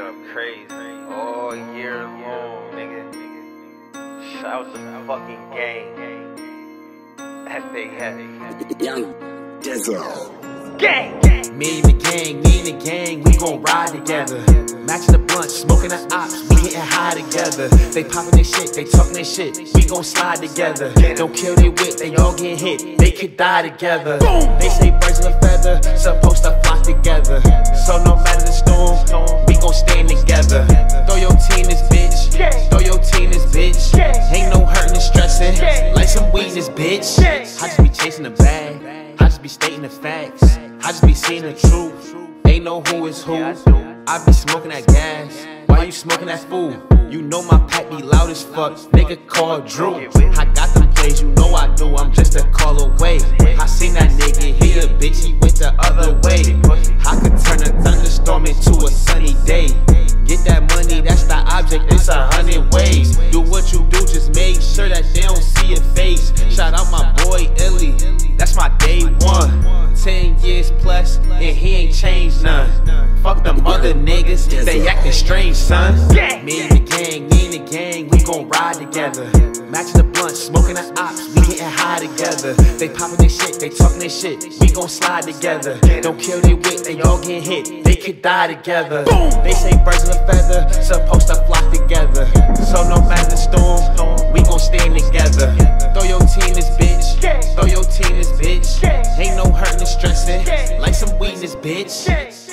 up crazy all year long, nigga. Shout out the fucking gang. That big heavy. Young Dizzle. Gang! Me and the gang, we gon' ride together. Matching the blunt, smoking the ops, we getting high together. They poppin' their shit, they talkin' their shit, we gon' slide together. Don't kill they wit, they all get hit, they could die together. They say birds of a feather, supposed to flock together. So no matter the storm, we gon' stand together. Throw your tea in this bitch, throw your tea in this bitch. Ain't no hurtin' and stressin', like some weed in this bitch. I just be chasing the bag, I just be stating the facts, I just be seeing the truth. Ain't know who is who. I be smoking that gas. Why you smoking that fool? You know my pack be loud as fuck. Nigga call Drew. I got them plays, you know I do. I'm just a call away. I seen that nigga here, bitch. He went the other way. I could turn a thunderstorm into a sunny day. Get that money, that's the object. It's 100 ways. Do what you do, just make sure that they don't see your face. Shout out my boy Illy. That's my day one. 10 years plus, and he ain't changed none. Fuck them other niggas, they acting strange, son. Me and the gang, we gon' ride together. Matching the blunt, smoking the ops, we getting high together. They poppin' their shit, they talkin' their shit, we gon' slide together. Don't kill they wit, they all get hit, they could die together. They say birds of a feather, supposed to flock together. So no matter the storm, we gon' stand together. Throw your tea in this bitch, throw your tea in this bitch. Ain't no hurtin' and stressin', like some weed in this bitch.